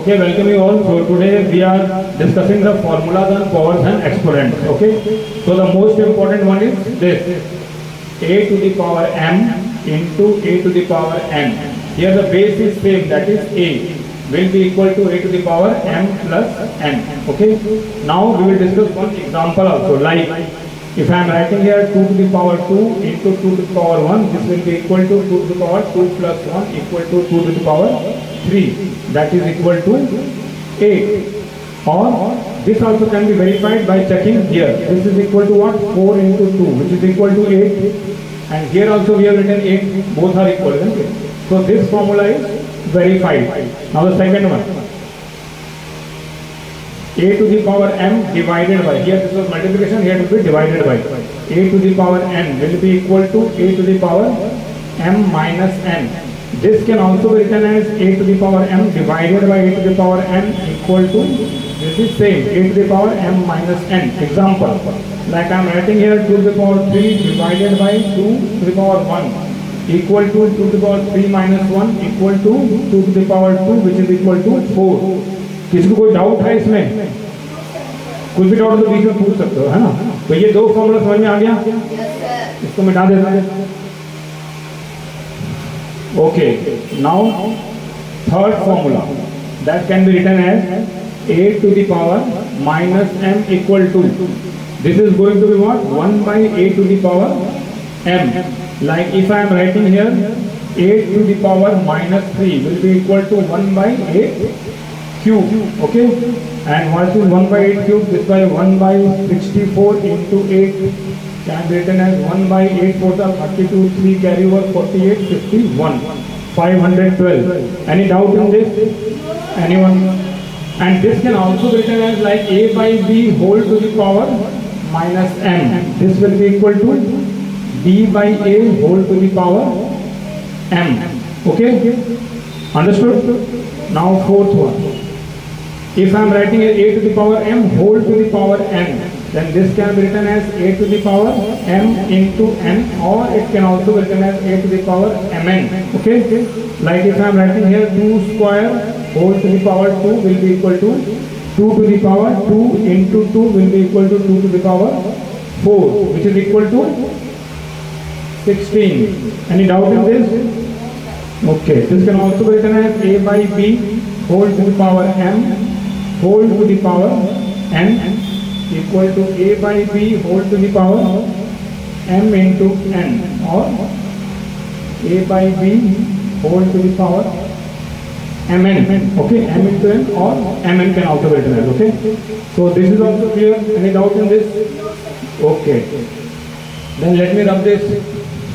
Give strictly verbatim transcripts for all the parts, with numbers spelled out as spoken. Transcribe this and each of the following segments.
Okay, welcome you all. So today we are discussing the formulas and powers and exponents. Okay, so the most important one is this: a to the power m into a to the power n. Here the base is same, that is a will be equal to a to the power m plus n. Okay, now we will discuss one example also. Like if I am writing here two to the power two into two to the power one, this will be equal to two to the power two plus one equal to two to the power three, that is equal to eight. Or this also can be verified by checking here. This is equal to what? four into two, which is equal to eight. And here also we have written eight, both are equal, isn't it? So this formula is verified. Now the second one, a to the power m divided by, here this was multiplication, here it will be divided by, a to the power n will be equal to a to the power m minus n. This can also be written as a to the power m divided by a to the power n equal to, this is same, a to the power m minus n. Example, like I am writing here two to the power three divided by two to the power one equal to two to the power three minus one equal to two to the power two, which is equal to four. किसी को कोई doubt है इसमें? कुछ भी doubt तो बीच में पूछ सकते हो, है ना? तो ये दो फॉर्मूला समझ में आ गया? इसको मिटा देना है. Okay, now third formula that can be written as a to the power minus m equal to, this is going to be what? one by a to the power m. Like if I am writing here a to the power minus three will be equal to one by eight cube. Okay, and what is one by eight cube? This by one by sixty-four into eight can be written as one by eight four the thirty-two, three carry over forty-eight, fifty-one, five hundred twelve. Any doubt in this? Anyone? And this can also be written as like a by b whole to the power minus m. This will be equal to b by a whole to the power m. Okay, understood? Now fourth one, if I am writing a to the power m whole to the power n, then this can be written as a to the power m into n, or it can also be written as a to the power mn. Okay, like if I am writing here two square whole to the power two will be equal to two to the power two into two will be equal to two to the power four, which is equal to sixteen. Any doubt in this? Okay, this can also be written as a by b whole to the power m whole to the power n equal to a by b whole to the power m into n, or a by b whole to the power mn. Okay, m into n or mn can also be written as. Okay, so this is also clear. Any doubt in this? Okay, then let me rub this.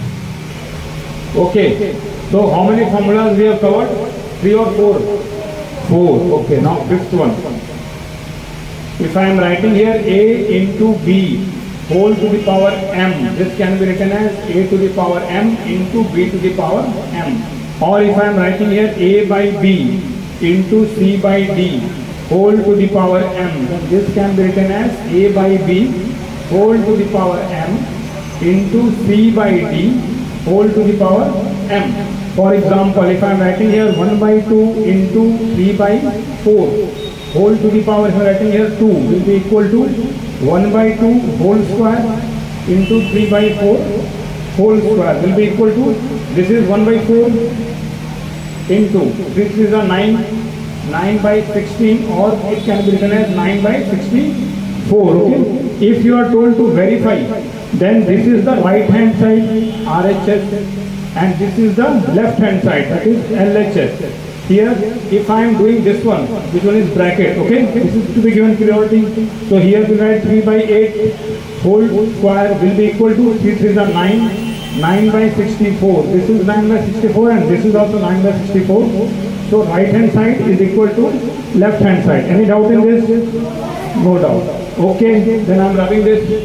Okay, so how many formulas we have covered? Three or four? Four. Okay, now fifth one. If I am writing here a into b whole to the power m, this can be written as a to the power m into b to the power m. Or if I am writing here a by b into c by d whole to the power m, then this can be written as a by b whole to the power m into c by d whole to the power m. For example, if I am writing here one by two into three by four whole to the power, if I am writing here two will be equal to one by two whole square into three by four whole square will be equal to, this is one by four into, this is a nine, nine by sixteen, or it can be written as nine by sixty-four. Okay, if you are told to verify, then this is the right hand side R H S and this is the left hand side, that is L H S. Here if I am doing this one, which one is bracket, okay, this is to be given priority. So here we write three by eight whole square will be equal to three three is a nine, nine by sixty-four, this is nine by sixty-four and this is also nine by sixty-four. So right hand side is equal to left hand side. Any doubt in this? No doubt. Okay, then I am rubbing this.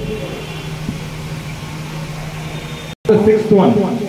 The sixth one,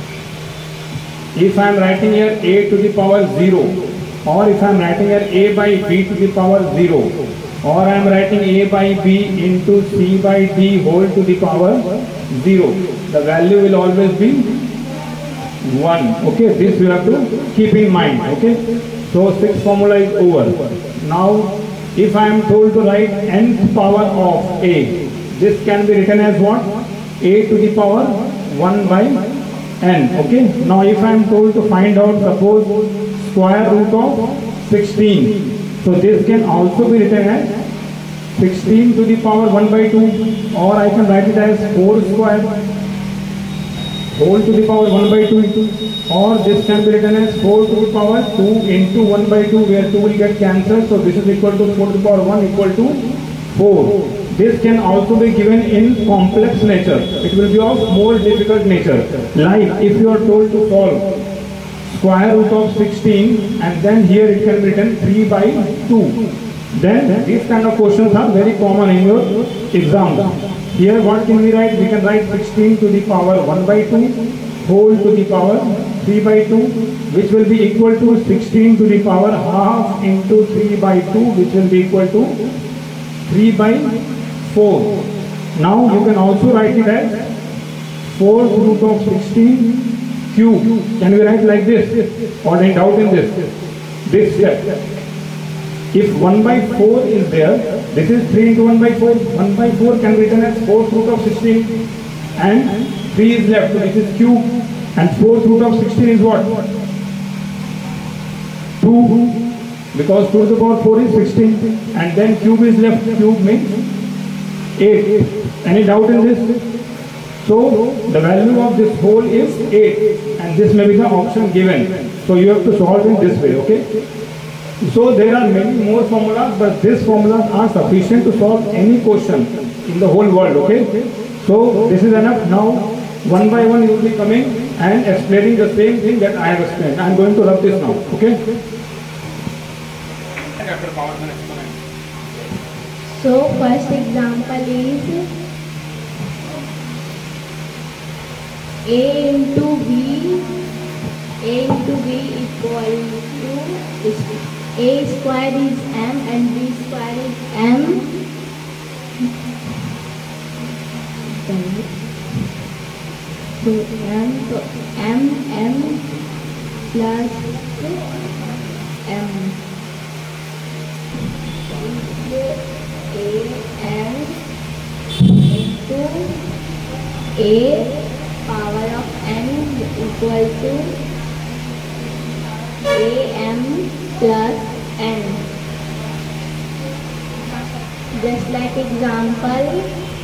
if I am writing here a to the power zero, or if I am writing here a by b to the power zero, or I am writing a by b into c by d whole to the power zero, the value will always be one. Okay, this you have to keep in mind. Okay, So sixth formula is over. Now if I am told to write nth power of a, this can be written as what? A to the power one by n. Okay. Now if I am told to find out, suppose, square root of sixteen. So this can also be written as sixteen to the power one by two, or I can write it as four square whole to the power one by two, or this can be written as four to the power two into one by two, where two will get cancelled. So this is equal to four to the power one equal to four. This can also be given in complex nature. It will be of more difficult nature. Like if you are told to solve square root of sixteen, and then here it can be written three by two. Then these kind of questions are very common in your exam. Here what can we write? We can write sixteen to the power one by two whole to the power three by two, which will be equal to sixteen to the power half into three by two, which will be equal to three by four. Now you can also write it as fourth root of sixteen cube. Can we write like this? Or any doubt in this? This step. If one by four is there, this is three into one by four. one by four can be written as fourth root of sixteen, and three is left, so this is cube, and fourth root of sixteen is what? two, because two to the power four is sixteen, and then cube is left. Cube means eight. Any doubt in this? So the value of this whole is eight, and this may be the option given. So you have to solve in this way, okay? So there are many more formulas, but these formulas are sufficient to solve any question in the whole world, okay? So this is enough. Now one by one you will be coming and explaining the same thing that I have explained. I am going to rub this now, okay? So first example is A into B. A into B equal to A square is M and B square is M. So M, so M, M plus M. A M into A power of N equal to A M plus N. Just like example,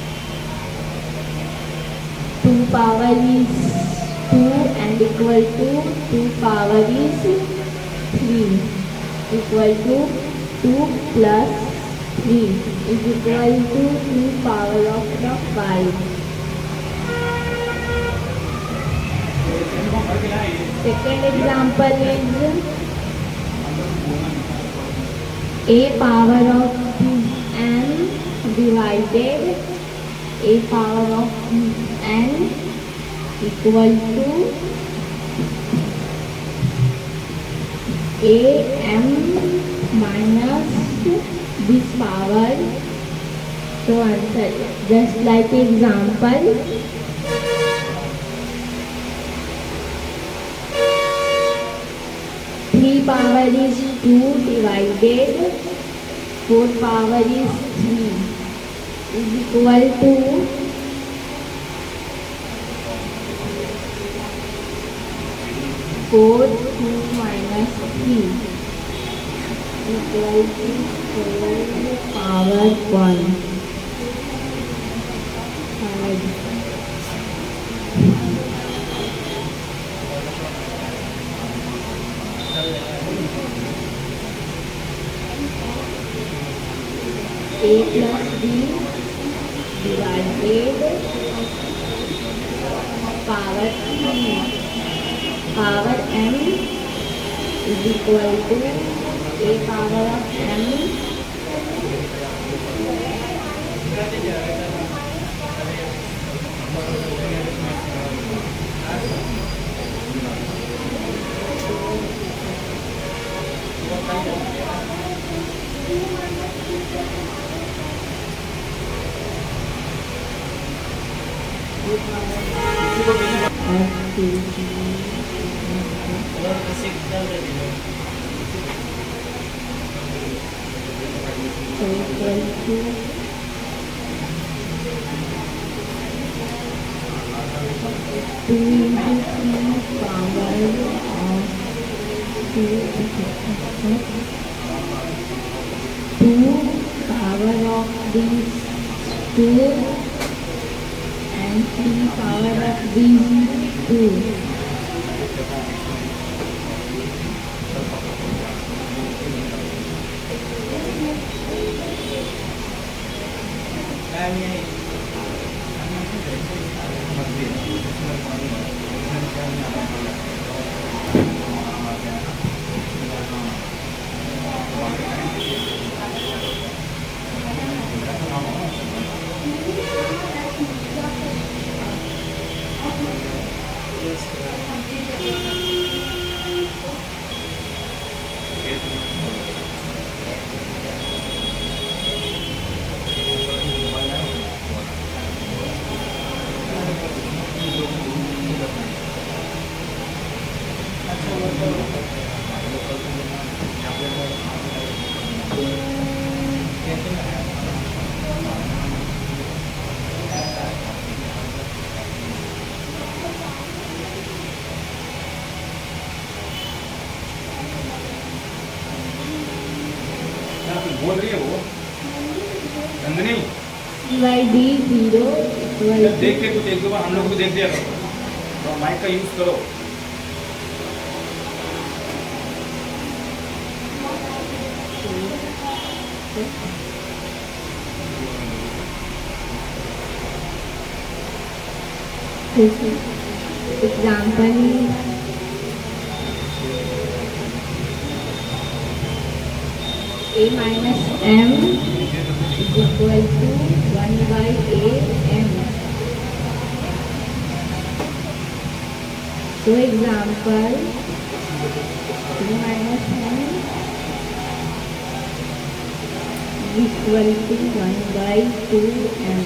two power is two and equal to two power is three equal to two plus three is equal to two power of the five. Second example is A power of n divided A power of n equal to A m minus this power. So answer just like example. three power is two divided four power is three is equal to four two minus three equal to four power one. five. A plus B divided power m. Power m is equal to A power of m equal to two into three power of two two power of these two and three power of these two. बोल रही है वो Nandini Y D zero देख के कुछ एक दो बार हम लोग को देख दिया करो तो माइक का यूज करो। Example a minus m is equal to one by a m. So example a minus m is equal to one by two m.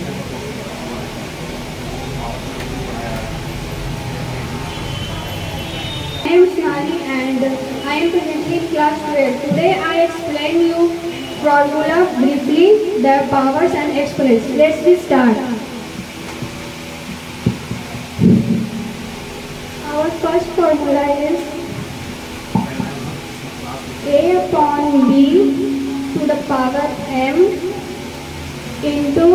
I am Shani and I am presently in class twelve. Today I explain you formula briefly, their powers and exponents. Let's be start. Our first formula is a upon b to the power m into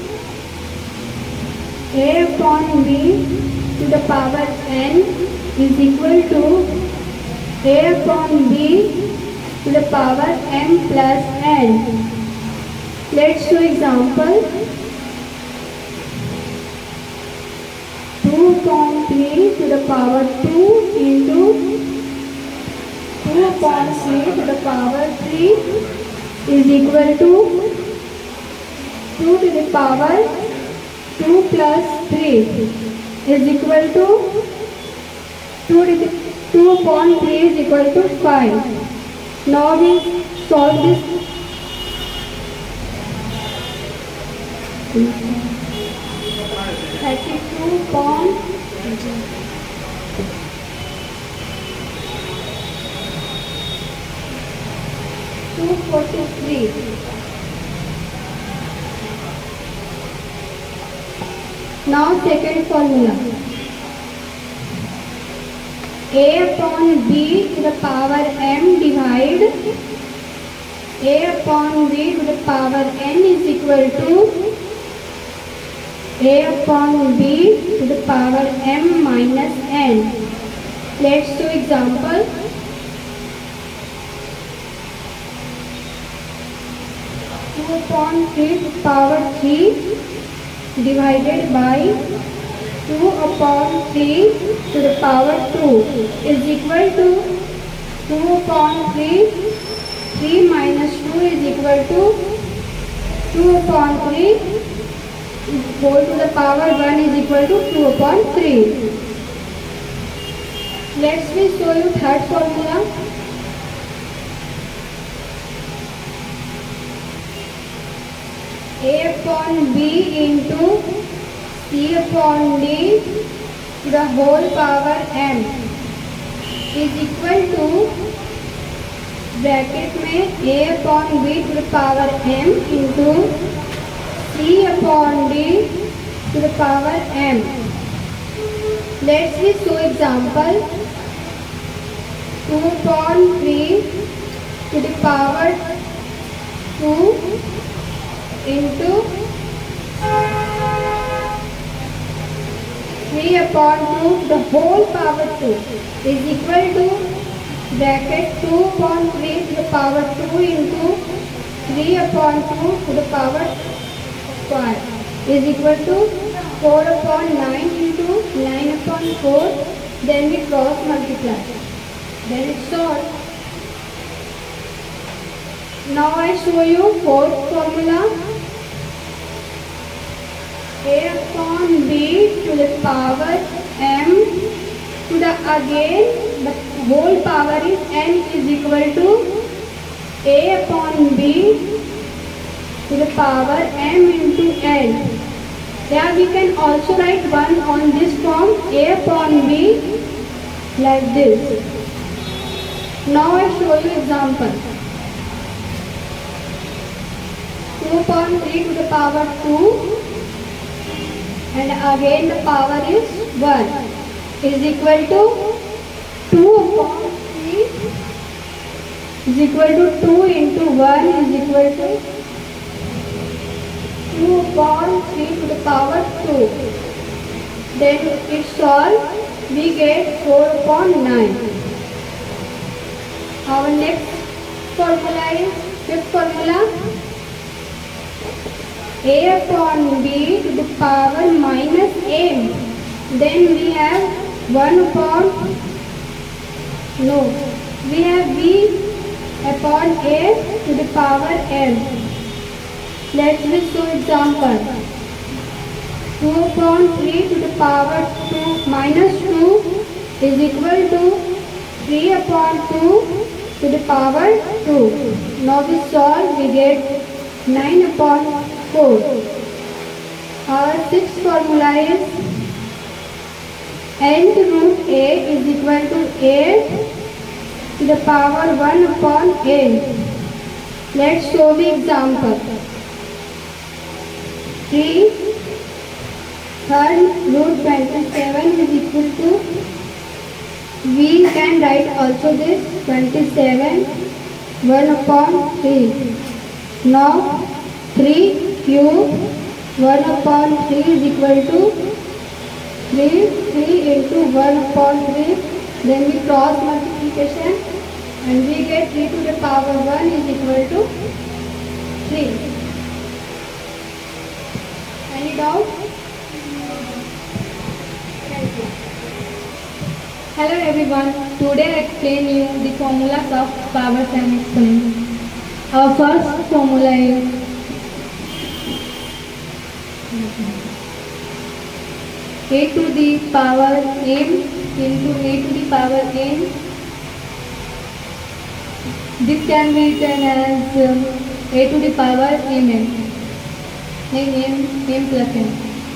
a upon b to the power n is equal to a upon b to the power m plus n. Let's show example. two upon three to the power two into two upon three to the power three is equal to two to the power two plus three is equal to two, to the, two upon three is equal to five. Now we solve this. thirty-two upon two hundred forty-three. Now second formula. A upon b to the power m divide a upon b to the power n is equal to a upon b to the power m minus n. Let's do example. two upon three to the power three divided by two upon three to the power two is equal to two upon three, three minus two is equal to two upon three whole to the power one is equal to two upon three. Let's me show you third formula. A upon b into c upon d to the whole power m is equal to bracket में a upon b to the power m into c upon d to the power m. Let's see show example. two upon three to the power two into three upon two to the whole power two is equal to bracket two upon three to the power two into three upon two to the power square is equal to four upon nine into nine upon four. Then we cross multiply. Then it's solved. Now I show you fourth formula. A upon b to the power m to the again the whole power is n is equal to a upon b to the power m into n. Yeah, we can also write one on this form, a upon b, like this. Now I show you example. two upon three to the power two and again the power is one is equal to two upon three is equal to two into one is equal to two upon three to the power two. Then it solve, we get four upon nine. Our next formula is fifth formula. A upon b to the power minus m. Then we have one upon, no, we have b upon a to the power m. Let's just show example. two upon three to the power two minus two is equal to three upon two to the power two. Now we solve, we get nine upon four. Our sixth formula is nth root a is equal to a to the power one upon n. Let's show the example. three third root twenty-seven is equal to, we can write also this twenty-seven one upon three. Now three cube one upon three is equal to three, three into one upon three. Then we cross multiplication and we get three to the power one is equal to three. Any doubt? Thank you. Hello everyone. Today I explain you the formulas of powers and exponents. Our first formula is a to the power m into a to the power n. This can be written as um, a to the power mn. m, m plus n.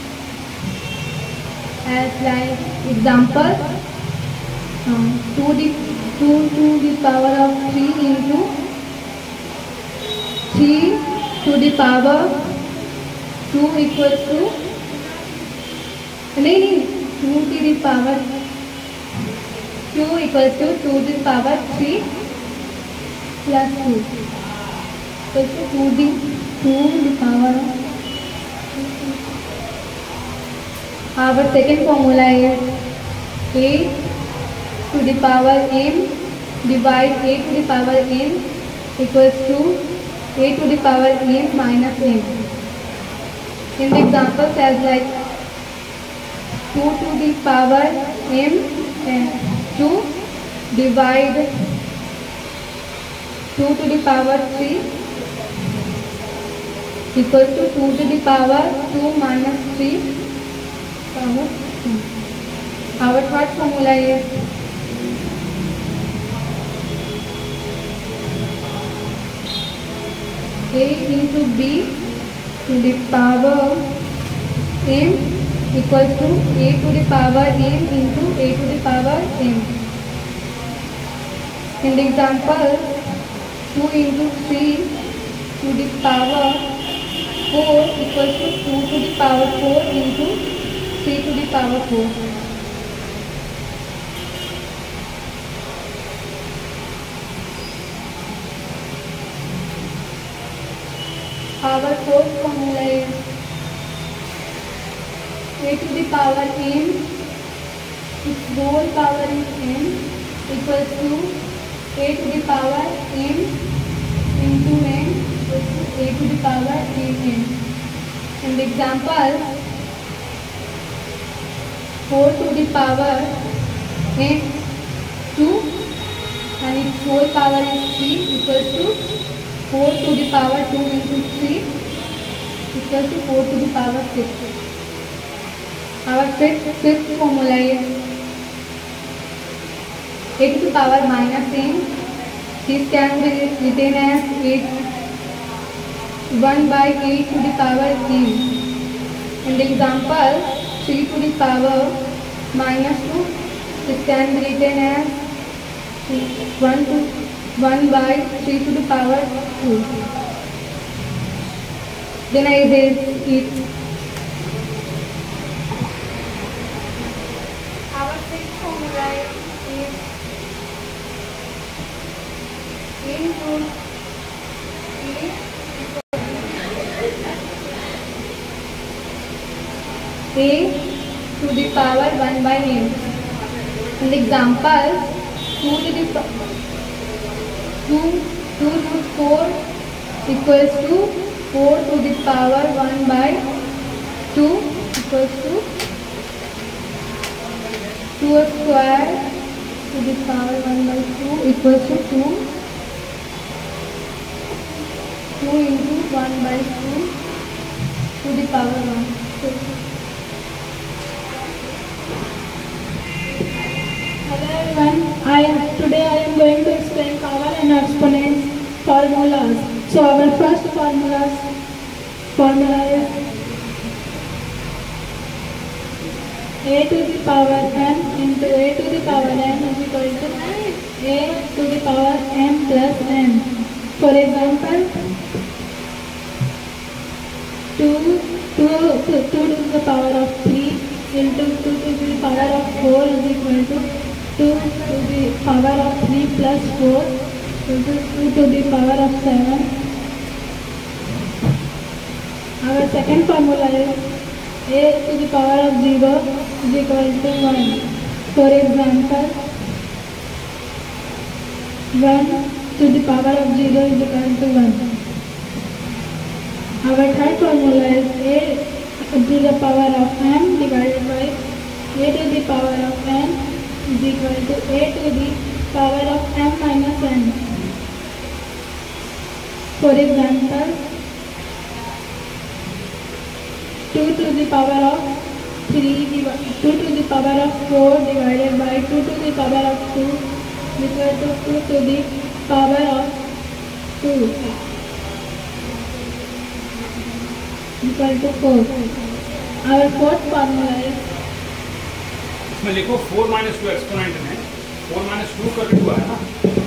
As like example, um, two, the, two to the power of three into three to the power two equals to, नहीं नहीं two to the power two equals to two to the power three plus two equals to two to two to the power of. Our second formula is a to the power m divide a to the power n equals to a to the power m minus n. In the examples as like two to the power m and two divide two to the power three equals to two to the power two minus three power two. Our third formula is a into b to the power m equals to a to the power m into a to the power m. In the example, two into three to the power four equals to two to the power four into three to the power four. Our fourth formula is a to the power n, its whole power is n, equals to a to the power n into n equals to a to the power n. In the example, four to the power n two and its whole power is three equals to four to the power two into three equals to four to the power six. Our fifth, fifth formula is a to the power minus n. This can be written as eight, one by eight to the power n. In the example, three to the power minus two, this can be written as one to one by three to the power two. Then I erase it. Our sixth formula is into a to the power one by n. In the example, two to the two two root four equals to four to the power one by two equals to two square to the power one by two equals to two. two into one by two to the power one. Hello everyone, I am, today I am going to explain power and exponents formulas. So our first formulas, formula is a to the power n into a to the power n is equal to a to the power m plus n. For example, two, two, two, two to the power of three into two to the power of four is equal to two to the power of three plus four into two to the power of seven. Our second formula is a to the power of zero is equal to one. For example, one to the power of zero is equal to one. Our third formula is a to the power of m divided by a to the power of n is equal to a to the power of m minus n. For example, two to the power of three, two to the power of four divided by two to the power of two is equal to two to the power of two equal to four. Our fourth formula is इसमें लिखो four minus two exponent में four minus two का भी to है ना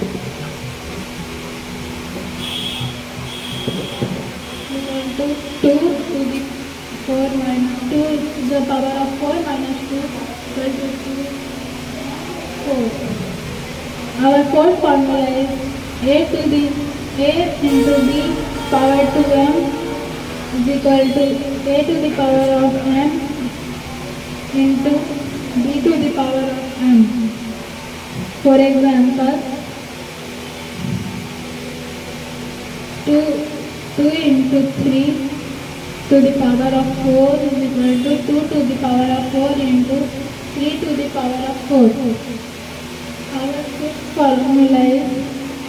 equal to two to the four minus two to the power of four minus two equal to two, four. Our fourth formula is a to the a into b power two m is equal to a to the power of m into b to the power of m. For example, two, two into three to the power of four is equal to two to the power of four into three to the power of four. Our fifth formula is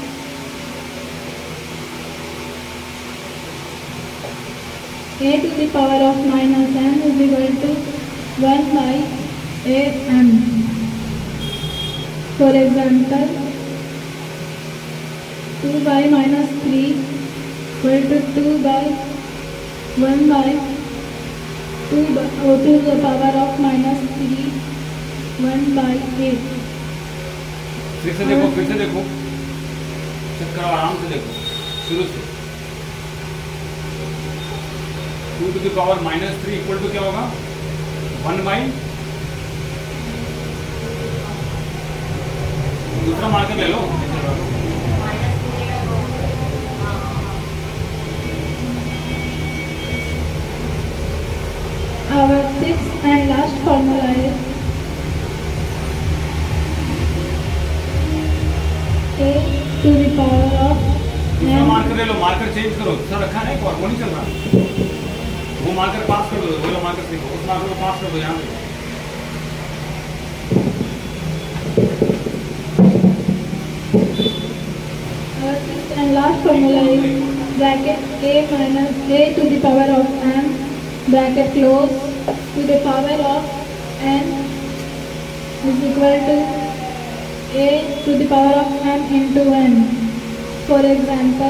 a to the power of minus n is equal to one by a m. For example, two by minus three equal to two by one by two by oh, to the power of minus three one by eight. फिर से देखो फिर से देखो check करो आराम से, देखो शुरू से। Two to the power minus three equal to क्या होगा, वन बाई, दूसरा मार्कर ले लो। Our sixth and last formula is a to the power of दूसरा n. मार्कर ले लो, मार्कर चेंज करो, दूसरा रखा है और वो नहीं चल रहा, वो मार्कर पास कर दो, वो लो मार्कर देखो, उस मार्कर को पास कर दो यहाँ पे। Our sixth and last formula is bracket a minus a to the power of n bracket close to the power of n is equal to a to the power of m into n. For example,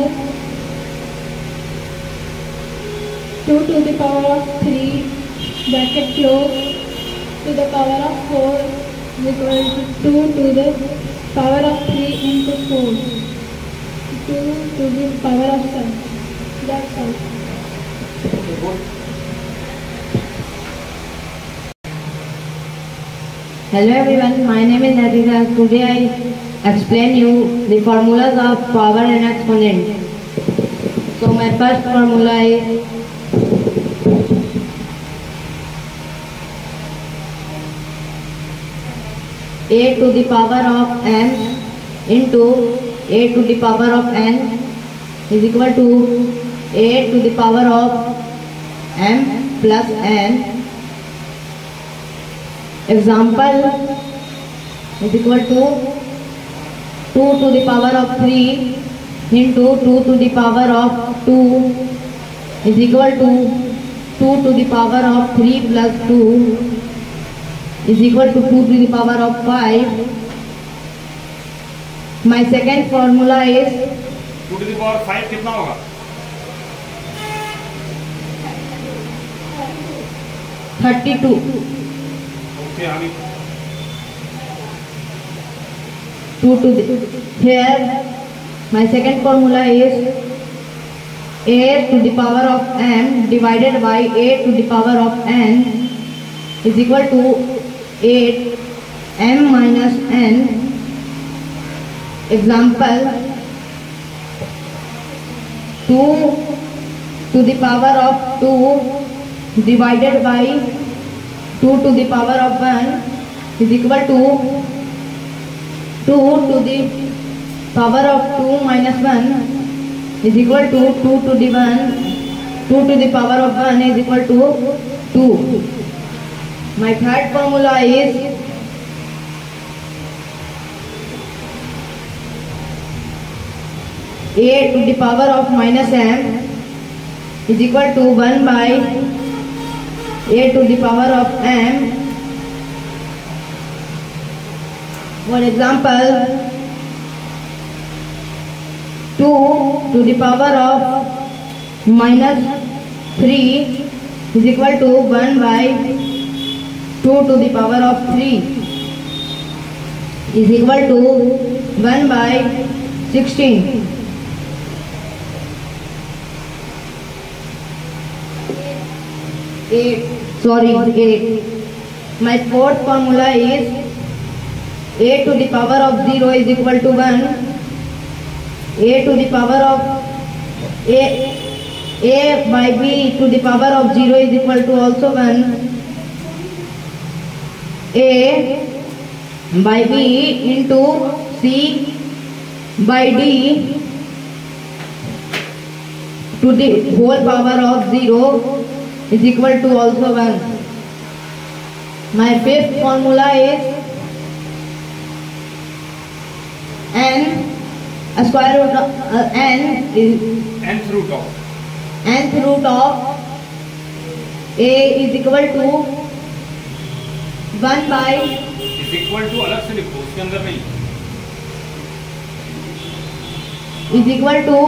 two to the power of three bracket close to the power of four is equal to two to the power of three into four. two to the power of seven. That's all. Hello everyone, my name is Natija. Today I explain you the formulas of power and exponent. So my first formula is a to the power of m into a to the power of n is equal to a to the power of m plus n. Example is equal to two to the power of three into two to the power of two is equal to two to the power of three plus two is equal to two to the power of five. My second formula is two to the power five कितना होगा, thirty-two. Okay आगे। two to the, here my second formula is a to the power of m divided by a to the power of n is equal to eight m minus n. Example, two to the power of two divided by two to the power of one is equal to two to the power of two minus one is equal to two to the one. two to the power of one is equal to two. My third formula is a to the power of minus m is equal to one by a to the power of m. For example, two to the power of minus three is equal to one by two to the power of three is equal to one by sixteen. eight, sorry, eight. My fourth formula is a to the power of zero is equal to one. A to the power of a, a by b to the power of zero is equal to also one. A by b into c by d to the whole power of zero is equal to also one. My fifth formula is n a square root of uh, n is nth root of nth root of a is equal to one by is equal to अलग से लिखो, उसके अंदर नहीं, is equal to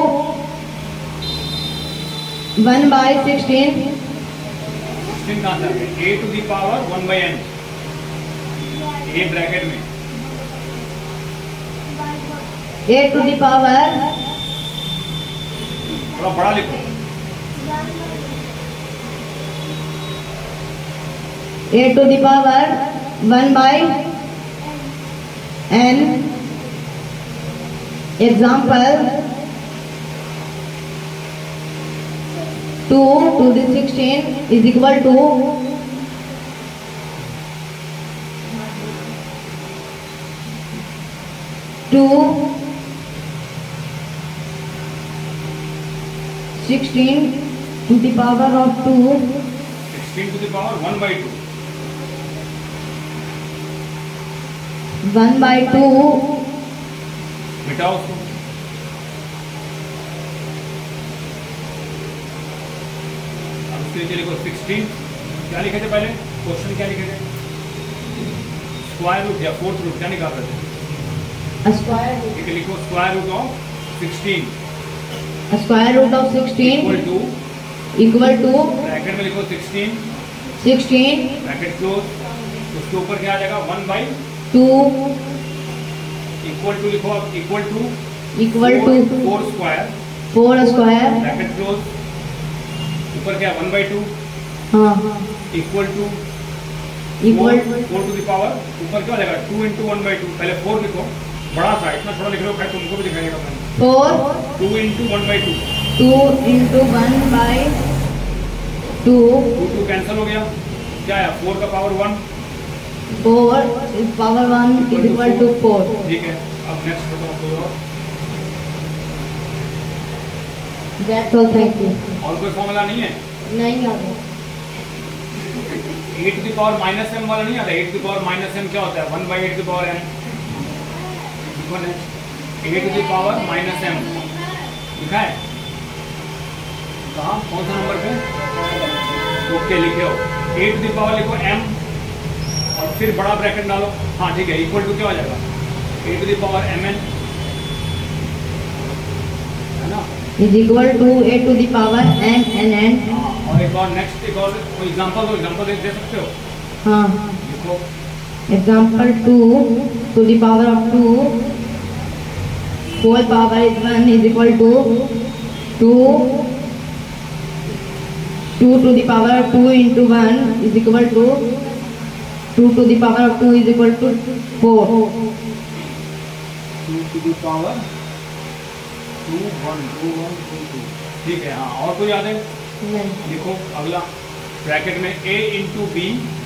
one by sixteen. Sixteen कहाँ से a to the power one by n, a bracket में a to the power थोड़ा बड़ा लिखो। a to the power one by n. Example, two to the sixteen is equal to two sixteen to the power of two sixteen to the power one by two. one by two मिटाओ उसको। अब उसके नीचे लिखो sixteen. क्या लिखे थे पहले? क्वेश्चन क्या लिखे थे? स्क्वायर रूट या फोर्थ रूट क्या निकाल रहे थे? a square root ठीक है, लिखो square root of sixteen a square root of sixteen equal to, equal to bracket में लिखो सिक्सटीन, sixteen ब्रैकेट क्लोज, उसके ऊपर क्या आ जाएगा? One by two equal to लिखो अब, equal to equal to four square, four square. Bracket close, ऊपर क्या? वन बाई टू हाँ equal to equal four to the power, ऊपर क्या हो जाएगा? Two into one by two. पहले फोर लिखो, बड़ा सा, इतना छोटा लिख रहे हो, फिर तुमको भी दिखाएगा मैंने। four two into one by two, two into one by two two two cancel हो गया, क्या है? फोर का power one. four is power one is equal to four. ठीक है, अब नेक्स्ट बताओ कोई और That's all. Thank you. और कोई फॉर्मूला नहीं है? नहीं आता. Eight to the power minus m वाला नहीं आता? Eight to the power minus m क्या होता है? One by eight to the power m. Eight to the power minus m लिखा है कहाँ? कौन सा नंबर पे? ओके, लिखे हो एट टू द पावर, लिखो एम और फिर बड़ा ब्रैकेट डालो। हाँ ठीक है, इक्वल टू क्या हो जाएगा? Eight to the power m n, है ना? Is equal to a to the power m n n. हाँ, और एक और नेक्स्ट, एक और कोई एग्जांपल दो, एग्जांपल दे दे सकते हो? हाँ. लिखो Example two to the power of two whole power is one is equal to two. Two to the power of two into one is equal to two to the power of two is equal to four. Two to the power two one two one two two. ठीक है, हाँ। और कोई याद है? लिखो अगला, bracket में a into b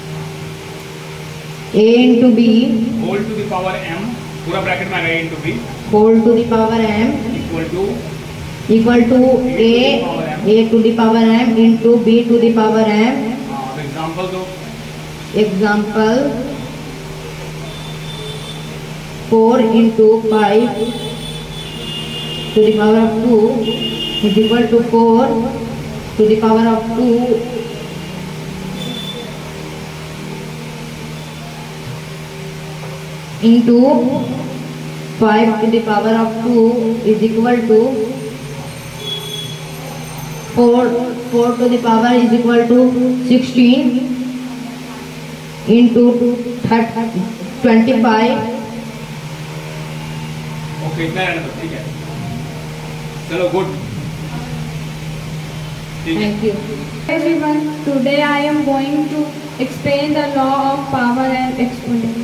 A into b whole to the power m, पूरा ब्रैकेट में आ गया into b whole to the power m equal to equal to a a to the power m into b to the power m. अब example दो। Example, four into five to the power of two is equal to four to the power of two into five to the power of two is equal to four. four to the power is equal to sixteen into twenty-five. Okay, इतना रहने दो, ठीक है। चलो, good, ठीक है। Thank you. Everyone, today I am going to explain the law of power and exponent.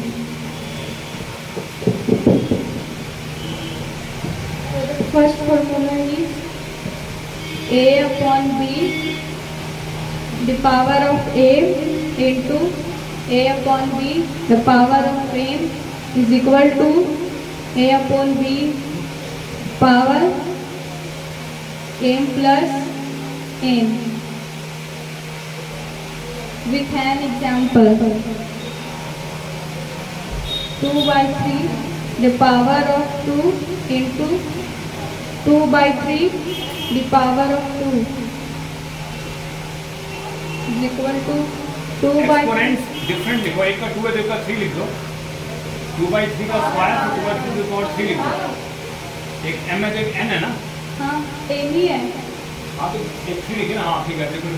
First formula is a upon b, the power of a into a upon b, the power of m is equal to a upon b power m plus n. With an example, two by three, the power of two into two by three, the power of two is equal to two by exponents different लिखो, एक का to है तो एक का three लिख दो। Two by three का स्क्वायर, टू बाई थ्री का पावर थ्री लिख दो। एक एम है तो एक एन है ना? हाँ एम ही है। हाँ तो एक थ्री लिखे ना। हाँ ठीक है, देखो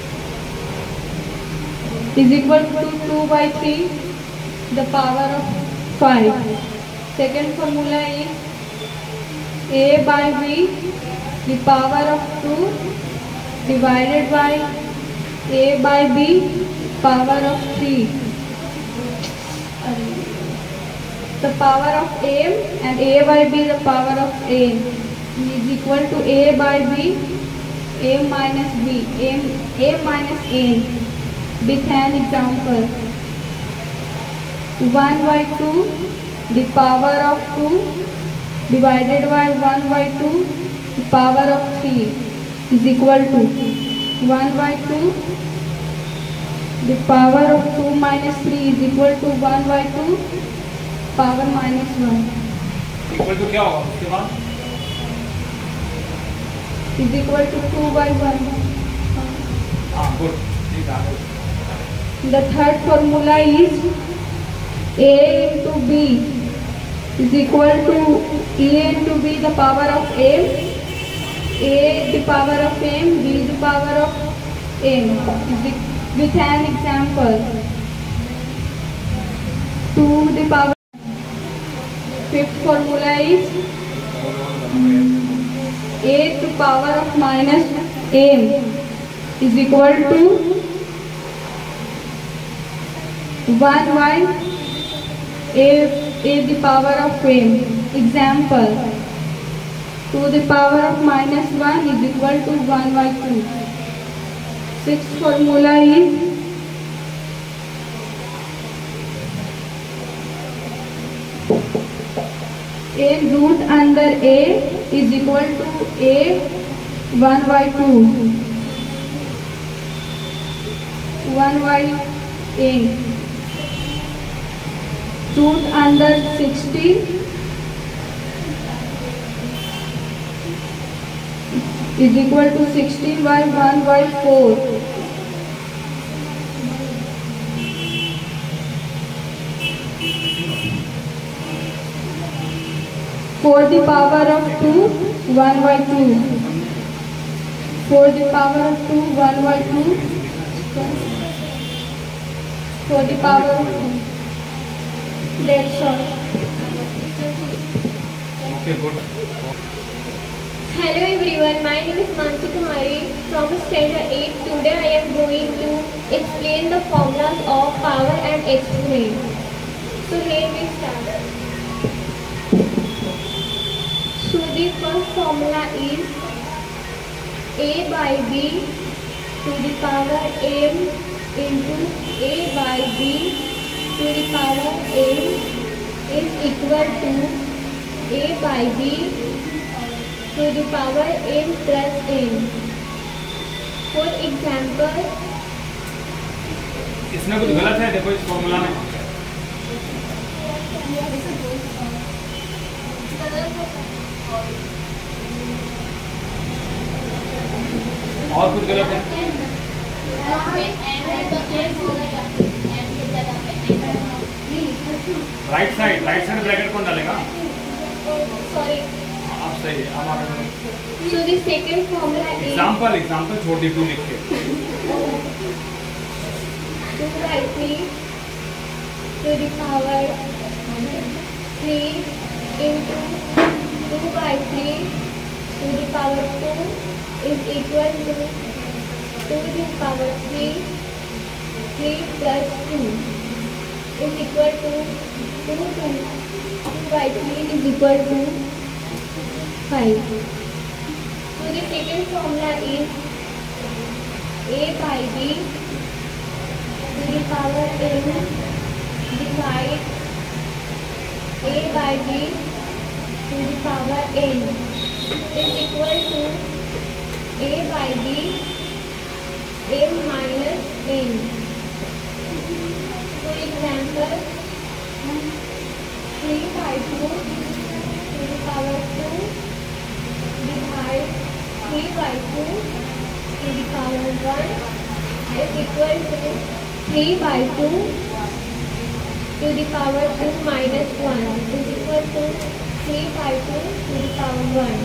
is equal to two by three, the power of five. Second formula is a by b, the power of two divided by a by b, power of three. The power of a and a by b, the power of a, is equal to a by b, a minus b, a, a minus a. With an example, one by two, the power of two divided by one by two, the power of three, is equal to one by two, the power of two minus three is equal to one by two, power minus one. Equal to क्या होगा उसके बाद? Is equal to two by one. हाँ good, ठीक है. The third formula is a into b is equal to a into b, the power of m, a the power of m, b the power of m. With an example, two the power. Fifth formula is a to the power of minus m is equal to one by a, a the power of m. Example, two the power of minus one is equal to one by two. Sixth formula is a root under a is equal to a one by two, one by a. Root under sixty is equal to sixteen by one by four. four the power of two, one by two. four the power of two, one by two. four the power of two. That's all. Okay, good. Hello everyone, my name is Mansi Kumari from standard eight. Today I am going to explain the formulas of power and exponent. So here we start. So the first formula is a by b to the power m into a by b to the power m is equal to a by b to the power m plus n. For example, इसमें कुछ गलत है, देखो इस formula में. और कुछ गलत है. Right side right side bracket कौन डालेगा? sorry. आप सही है. हमारा So the second formula is example example छोड़ दी, टू लिख के. two by three to the power three into two by three to the power two is equal to two to the power three, three plus two is equal to two to two by three is equal to five. So the second formula is a by b to the power n divide a by b to the power n is equal to a by b m minus n. For example, three by two to the power two divide three by two to the power one is equal to three by two to the power two minus one is equal to three by two to the power one.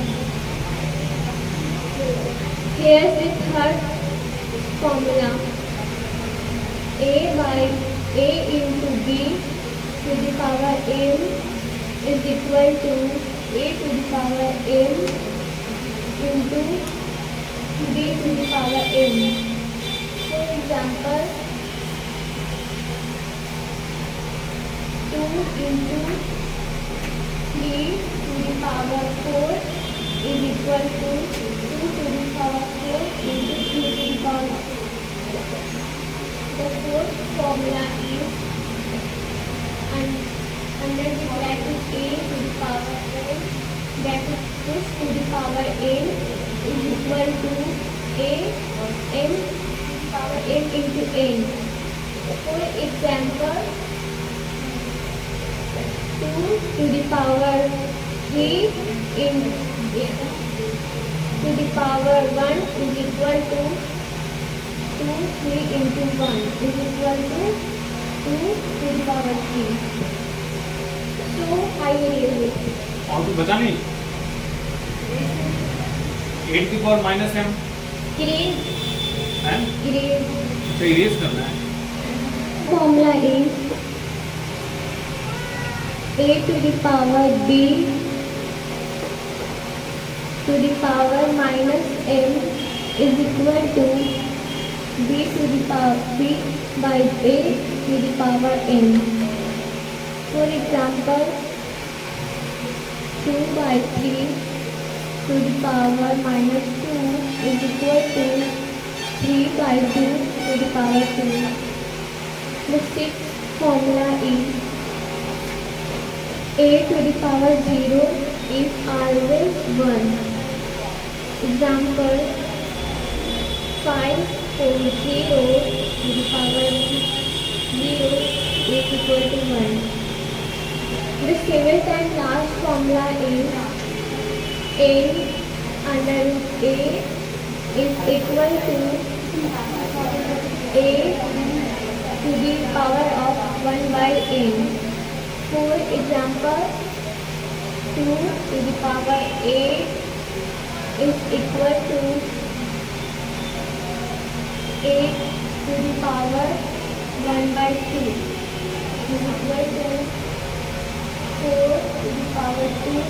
Here is the third formula. A by a into b to the power m is equal to a to the power m into b to the power m. For example, two into three to the power four is equal to two to the power four into three to the power four. The fourth formula is un- under the bracket a to the power four, bracket this to the power n is equal to a m to the power m into n. For example, two to the power three in to the power one is equal to two three into one is equal to two to the power three. So I will use it. और कुछ बचा नहीं? Eight की power minus m Erase. है? Erase. तो erase करना है. Formula is a to the power b to the power minus m is equal to b to the power b by a to the power n. For example, two by three to the power minus two is equal to three by two to the power two. The sixth formula is a to the power zero is always one. Example, five over zero to the power zero is equal to one. The seventh and last formula is a under root a is equal to a to the power of one by n. For example, two to the power eight is equal to eight to the power one by two is equal to four to the power two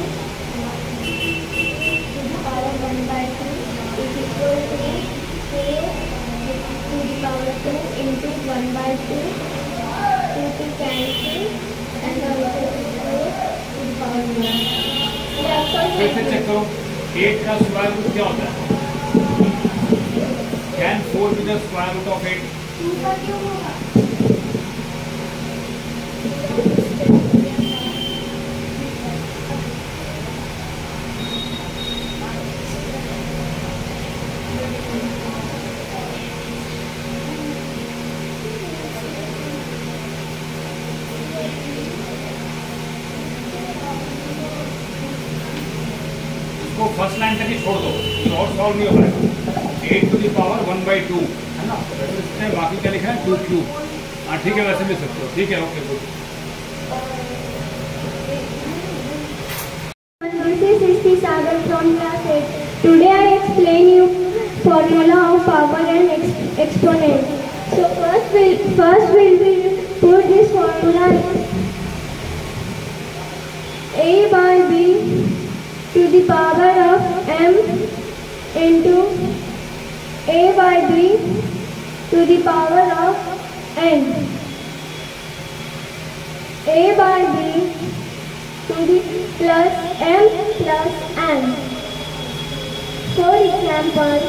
to the power one by two is equal to four to the power two into one by two, two to cancel and the answer is four to the power one. Yeah, so फिर से check करो. Eight का square root क्या होता है? Can four be the square root of eight? two का क्यों होगा? इसको फर्स्ट लाइन तक ही छोड़ दो. ये और सॉल्व नहीं हो पाएगा. Eight to the power one by two है ना. वैसे इसमें बाकी क्या लिखा है? Two cube. हाँ ठीक है, वैसे भी सकते हो. ठीक है, okay good. This is Srishti Sagar from class eight. Today I explain you formula of power and ex exponent. So first we'll first we'll be put this formula a by b to the power of m into a by b to the power of n. A by b to the plus m plus n. For example,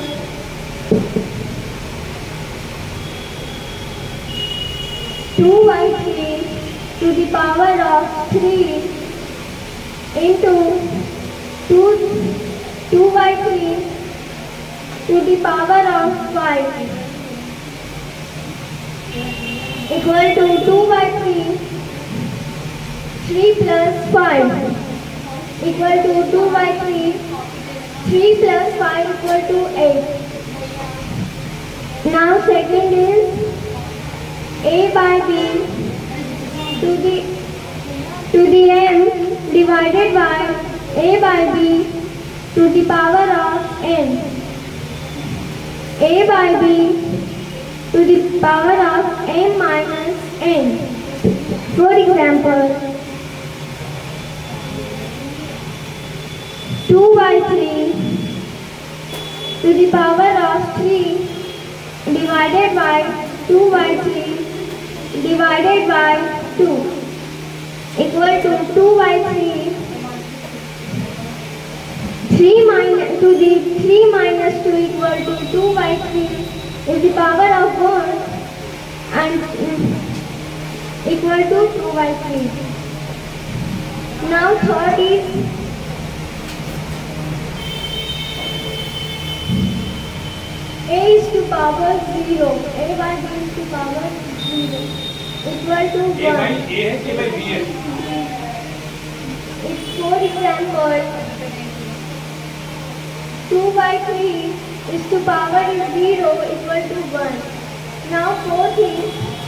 two by three to the power of three into two, two by three to the power of five equal to two by three, three plus five equal to two by three, three plus five equal to eight. Now second is a by b to the to the m divided by a by b to the power of n. A by b to the power of m minus n. For example, two by three to the power of three divided by two by three divided by two equal to two by three. three minus to the three minus two equal to two by three is the power of one and equal to two by three. Now third is a is to power zero. A by b is to power zero equal to A by one. A है A by B है. It's for example, two by three is to power is zero equal to one. Now fourth is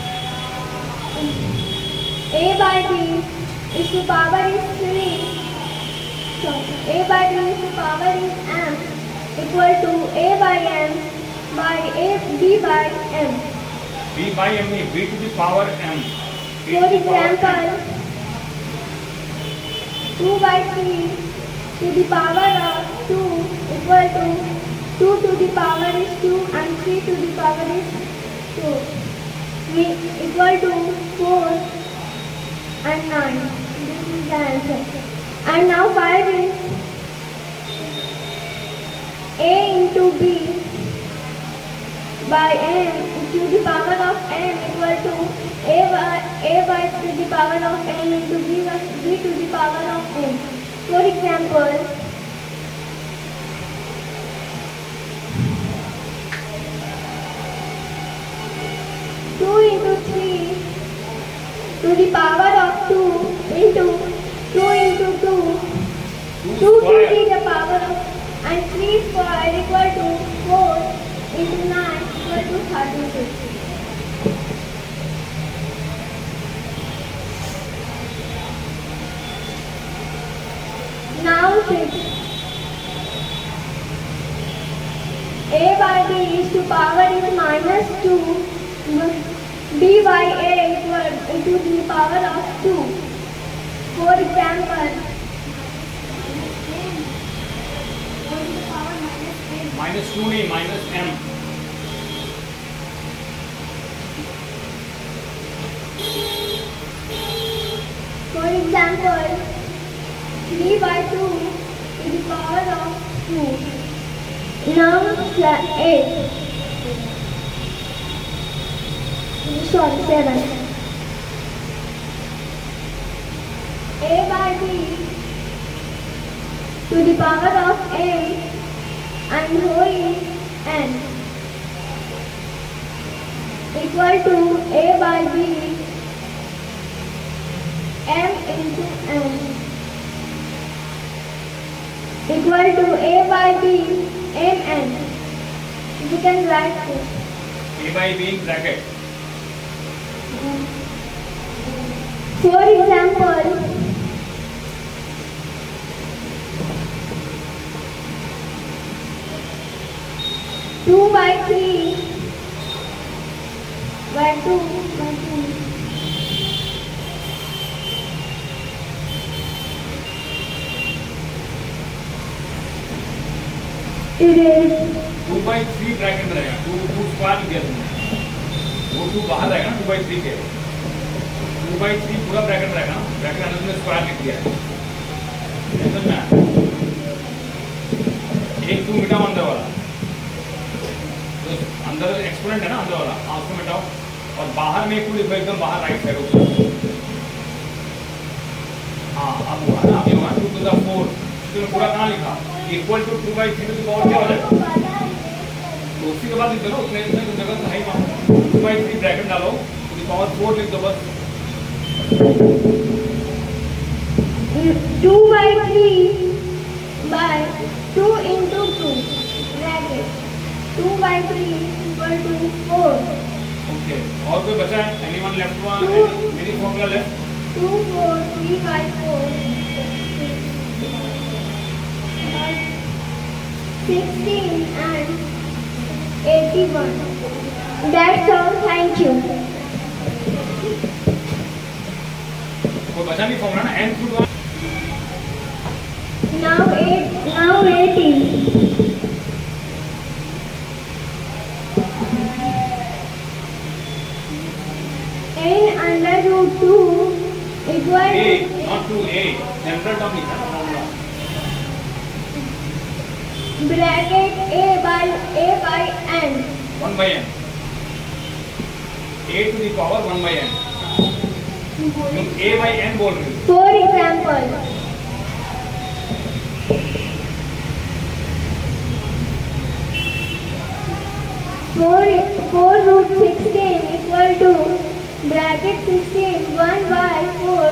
a by b is to power is three. So a by b is to power is m equal to a by m by a b by m. B by M नहीं, B to the power M. B For to the power M. example, two by three to the power of two equal to two to the power is two and three to the power is two. We equal to four and nine. This is the answer. And now five is a into b by m to the power of m equal to a by a by to the power of m into b by b to the power of m. For example, two into three to the power of two into two into two, two to the power of and three square equal to four into nine equal to thirty-six. Now six. A by b is to power is minus two. B by a equal to the power of two. For example, minus two नहीं, minus M. for example, three by two to the power of two. Now eight. Sorry, seven. A by b to the power of m and whole is n equal to a by b m into n equal to a by b mn. You can write this. A by B in bracket. For example, two by three by two by two. It is two by three bracket में रहेगा. two two square लिख दिया तुमने. वो two बाहर रहेगा ना two by three के. two by three पूरा ब्रैकेट रहेगा ना. ब्रैकेट अंदर तुमने स्क्वायर लिख दिया है. समझ में आया? एक two मिटाओ अंदर वाला. तो अंदर एक्सपोनेंट है ना अंदर वाला. हाँ उसको मिटाओ. और बाहर में एक टू लिखो एकदम बाहर राइट साइड ऊपर. हाँ अब हुआ ना. अभी हुआ two to the four. तुमने पूरा कहाँ लिखा? Equal to two by three two power क्या हो जाएगा? तो उसी के बाद लिख दो ना. उतने इतने जगह तो है ही वहाँ. टू बाई थ्री ब्रैकेट डालो. टू पावर फोर लिख दो बस. two by three by two into two bracket. two by three equal to four. Okay. और कोई बचा है? Anyone left one? मेरी formula left. two four three by four. sixteen and eighty-one. That's all. Thank you. बचा भी formula ना n two one Now eight, now eighteen. n under root two equal a to not to a general term लिखा ना formula bracket a by a by n. One by n a to the power one by n तुम a by n बोल रहे हो For example, four four root sixteen equal to bracket sixteen one by four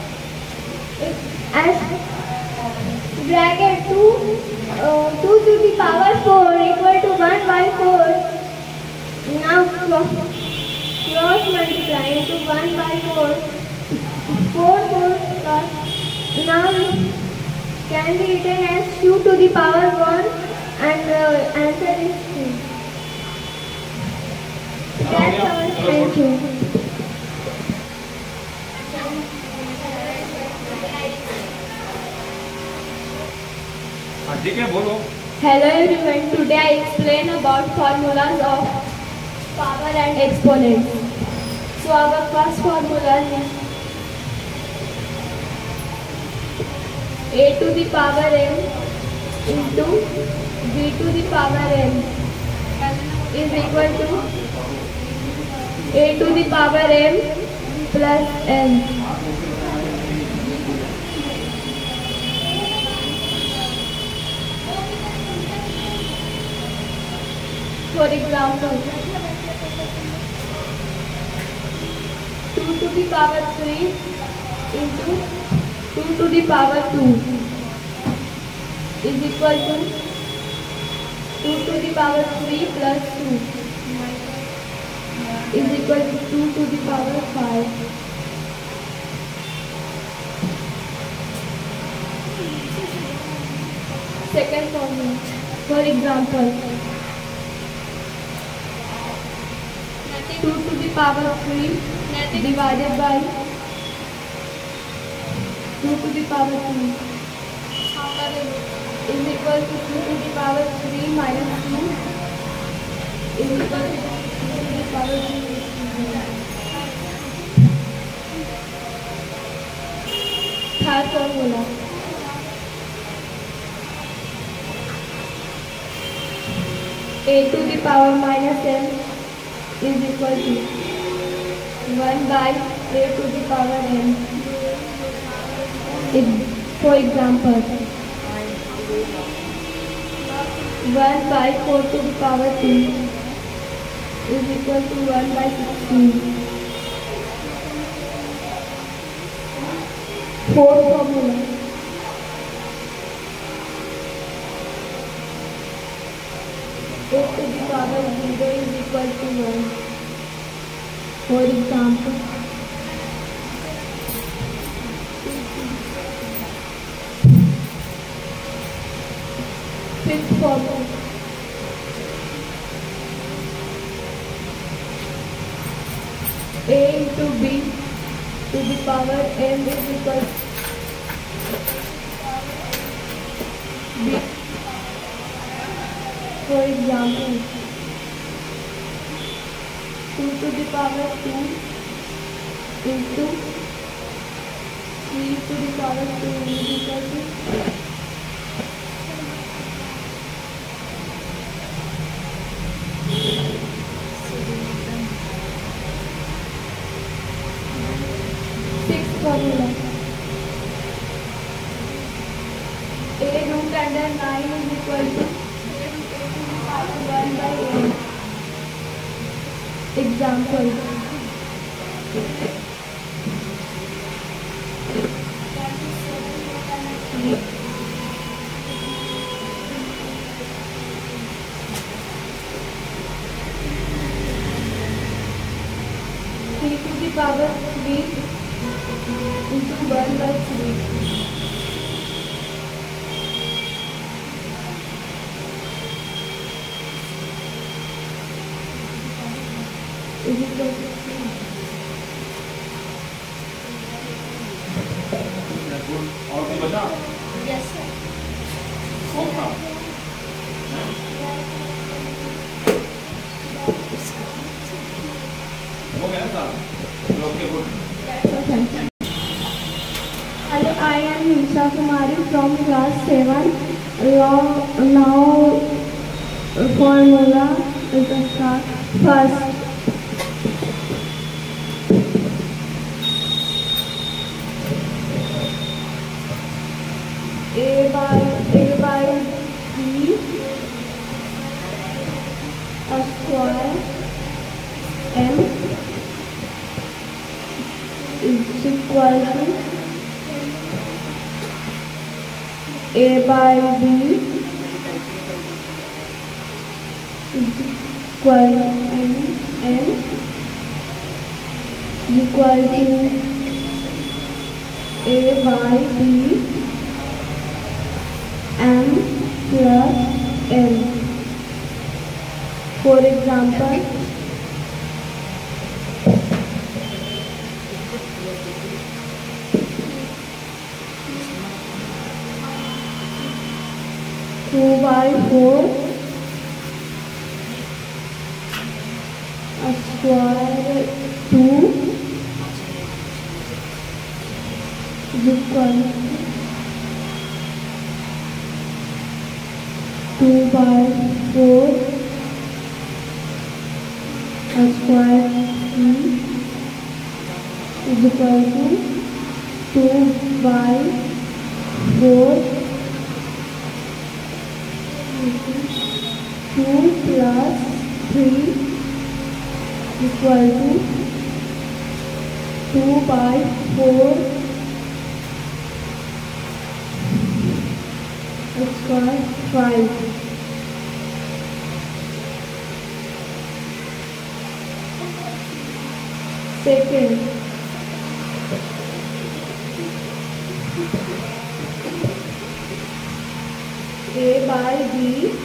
as bracket two uh, two to the power four equal to one by four. Now cross cross multiply into one by four. four four plus now can be written as two to the power one and uh, answer is two. That's all. Thank you. हाँ ठीक है बोलो Hello everyone, today I explain about formulas of power and exponents. So our first formula is a to the power m into b to the power m is equal to a to the power m plus n. For example, two to the power three into two to the power two is equal to two to the power three plus two is equal to two to the power five. Second formula, for example, two to the power three divided by two to the power two is equal to two to the power three minus two is equal to two to the power two. Third formula, a to the power minus n is equal to one by a to the power n. If, for example, one by four to the power two is equal to one by sixteen. Fourth formula, a to the power zero is equal to one. For example, fifth formula, a into b to the power m is equal to b. For example, two to the power two into three to the power two is equal to sixth formula, a root under nine is equal to one by eight. Example, three to the power three into one by three is equal to three. और कुछ बचा? Yes sir. कौन था? हो गया था? Okay good. Hello, I am Nisha Kumari from class seven. Now, now formula is the start. First, A by A by B a square M is equal to A by B is equal to M, M equal to A by B M plus N. For example, two by four a square two is equal to two by four a square three is equal to two by four two plus three equal to two by four square five. Second, A by B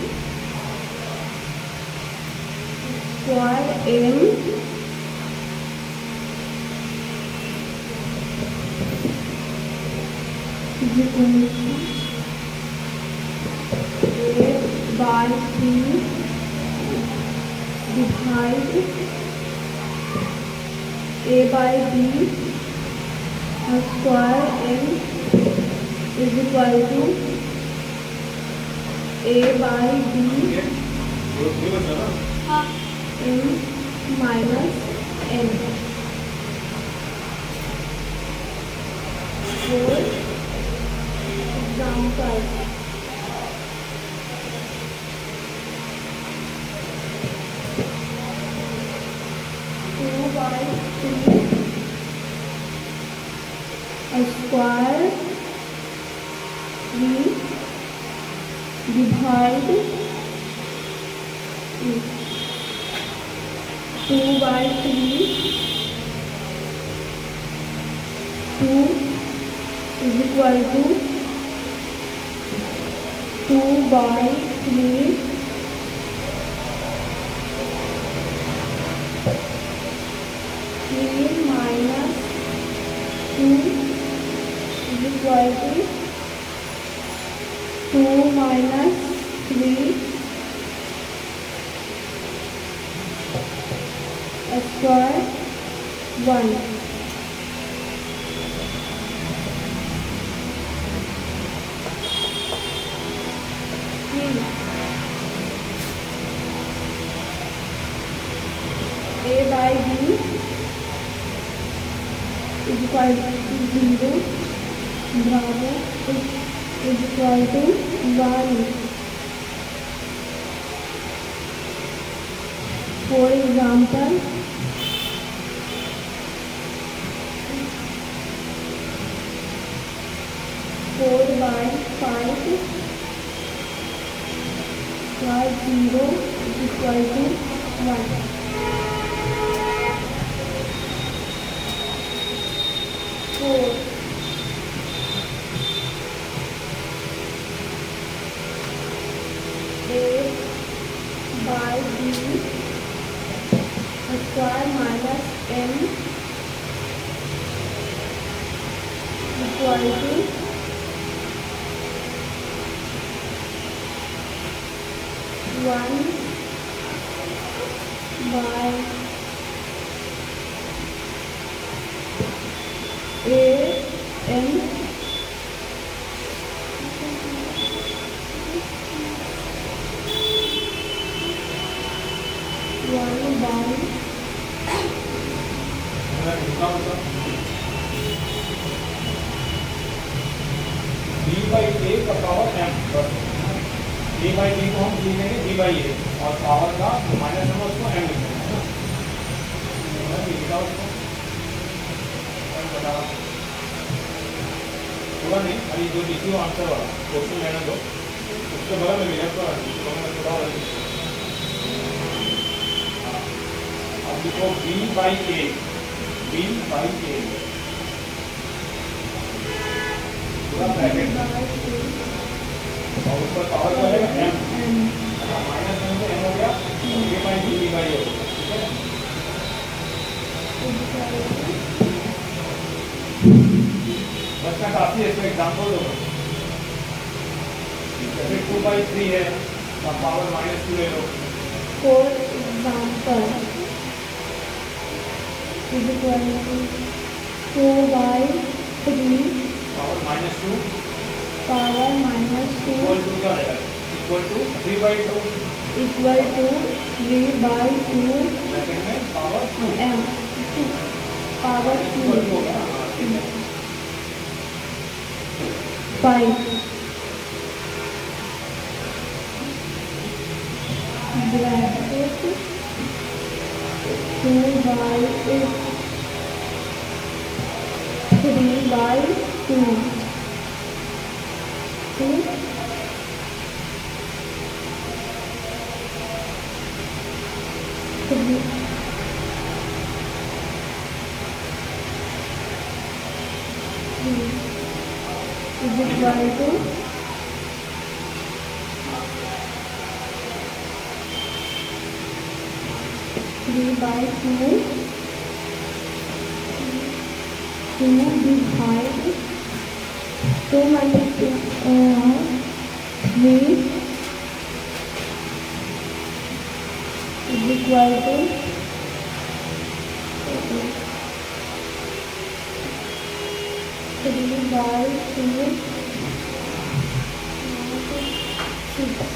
square M is equal to A by C divide A by B a square M is equal to A by B M minus N. For example, two by three a square we divide two by three two is equal to two by three three minus two is equal to two minus three a square one. A by B is equal to zero, bravo is, is equal to one. For example, four by five plus zero is equal to one. Four. A by B a square minus M equal to one by a n one by b by a का power m, a by b को हम लिखेंगे b by a और power का minus में उसको m लिखेंगे ना, लिखा उसको बता पूरा नहीं, अभी जो लिखी हो आंसर वाला क्वेश्चन लेना दो, उसके बगल में लिखा तो थोड़ा अब लिखो b by a, b by a पूरा ब्रैकेट और ऊपर पावर क्या है m, माइनस में से m हो गया a by b b by a, ठीक है। बच्चा काफी है, इसका एग्जाम्पल दो, जैसे टू बाई थ्री है तो पावर माइनस टू ले लो। for example is equal to two by three power minus two power minus two equal to क्या रहेगा, equal to three by two equal to three by two bracket में power two m power equal to two होगा, ठीक है। five bracket two by eight three by two two three is equal to three by two two divide two minus two uh, three is equal to three by two six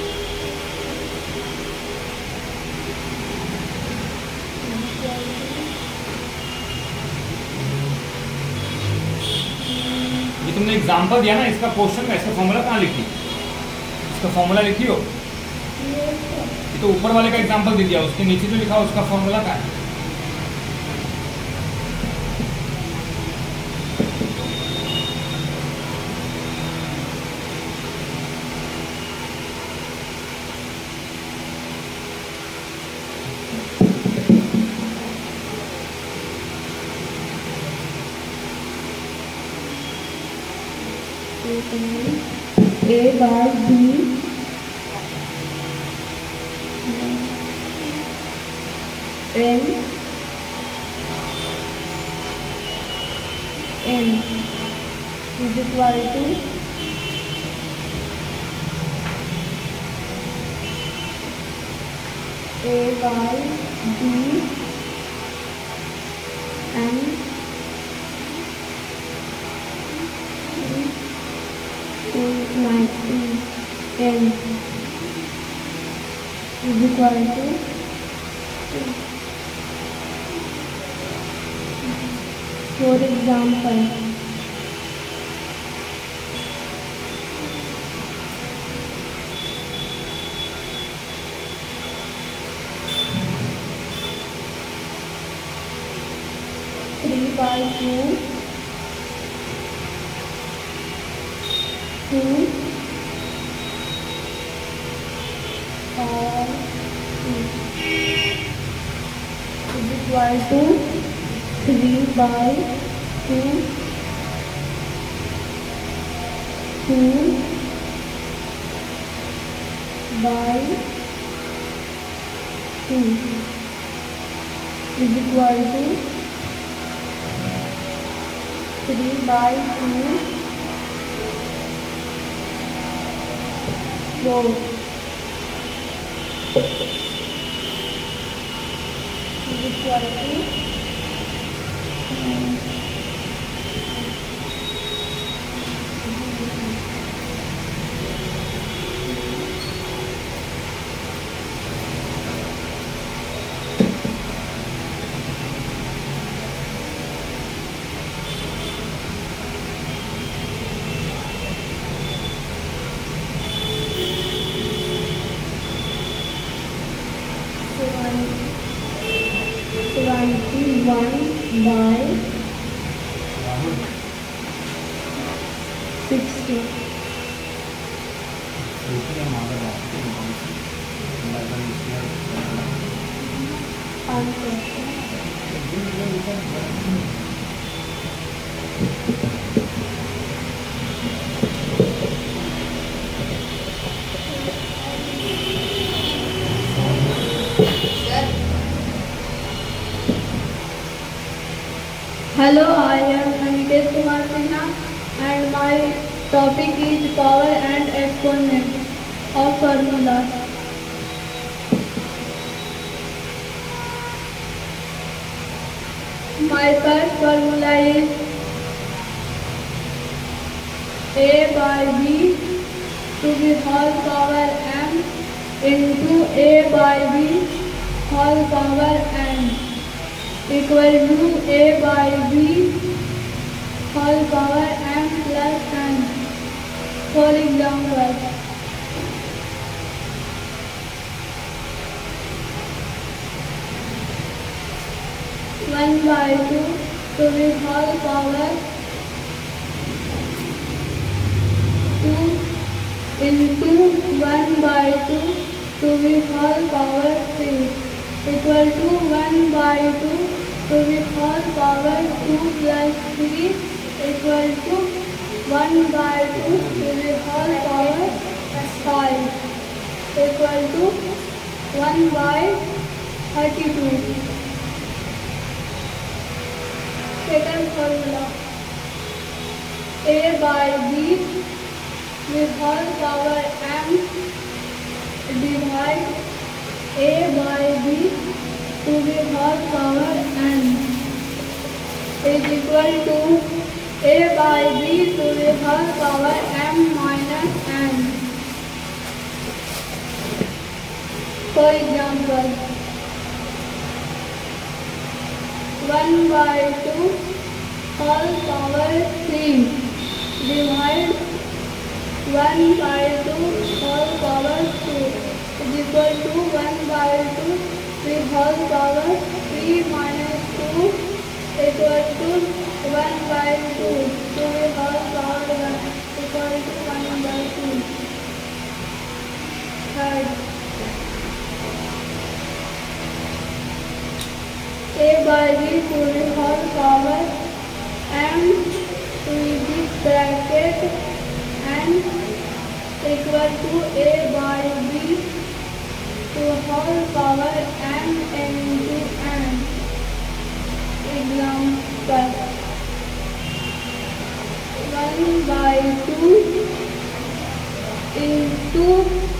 ये तुमने example दिया ना, इसका question का इसका formula कहाँ लिखी, इसका फॉर्मूला लिखी हो, ये तो ऊपर वाले का एग्जाम्पल दे दिया, उसके नीचे जो लिखा हो उसका फॉर्मूला क्या है। A by B N N is equal to A by B and nine N is equal to for example three by two two or is equal to three by two two by two is equal to three by two four equal to twenty-one by sixty. Hello, I am Aniket Kumar Sinha and my topic is power and exponent of formulas. My first formula is A by B to the whole power m into A by B whole power n equal to A by B whole power m plus n. For example, one by two to the whole power two into one by two to the whole power three equal to one by two to the whole power two plus three equal to one by two to the whole power five equal to one by thirty-two. Second formula, A by B with whole power m divide A by B to the whole power n is equal to A by B to the whole power m minus n. For example, one by two whole power three divide one by two whole power two is equal to one by two the whole power three minus two equal to one by two to the whole power one equal to one by two. Third, A by B to the whole power m to the bracket n equal to A by B to whole power m into n. Example, one by two into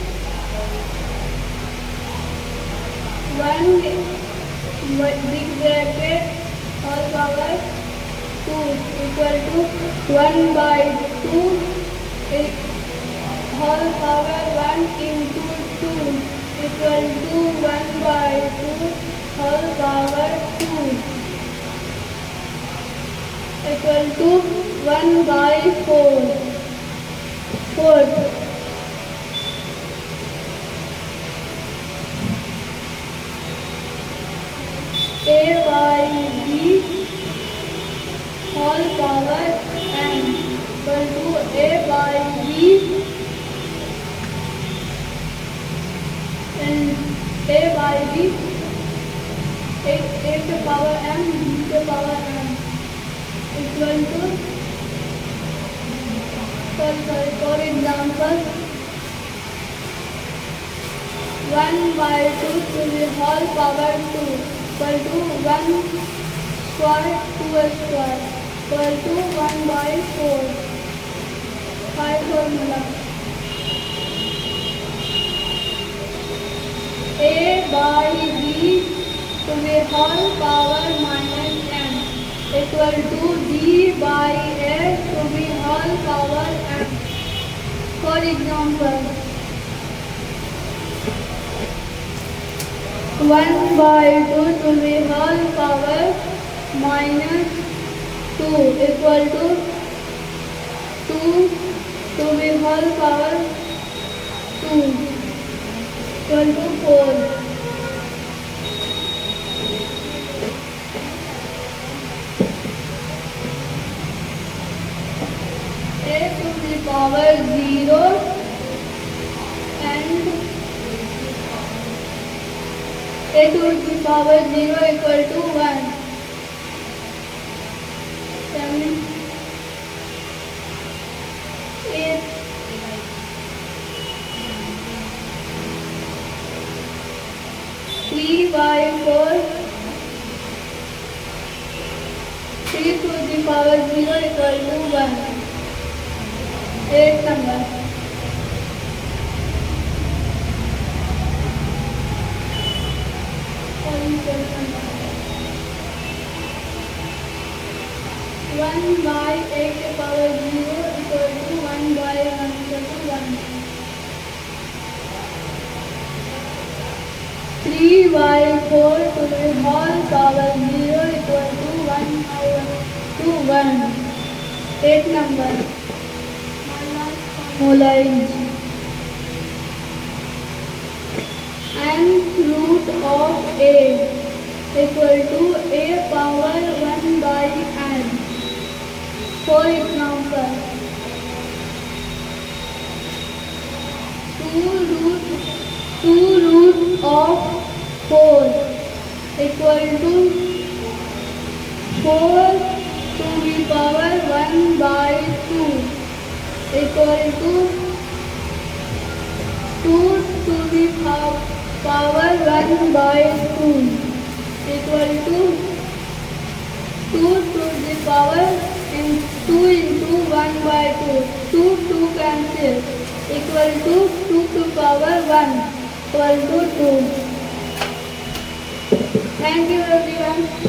one big bracket whole power two equal to one by two whole power one into two equal to one by two whole power two equal to one by four. Fourth, A by B whole power n equal to A by B and A by B a, a to power m b to power n equal to, sorry, sorry, for example, one by two to the whole power two equal to one square two square equal to one by four. Five formula. by b to the whole power minus m equal to d by a to the whole power m. For example, one by two to the whole power minus two equal to two to the whole power two equal to four. A to the power zero and a to the power zero equal to one. Seven, eight, three by four, three to the power zero equal to one. Eight number. One by eight power zero equal to one by one equal to one. Three by four to the whole power zero equal to one by one to one. Eight number. Molarage. And root of a equal to a power one by n. For example, two root two root of four equal to four to the power one by two equal to two to the power one by two equal to two to the power in two into one by two. two two cancel equal to two to power one equal to two. Thank you everyone.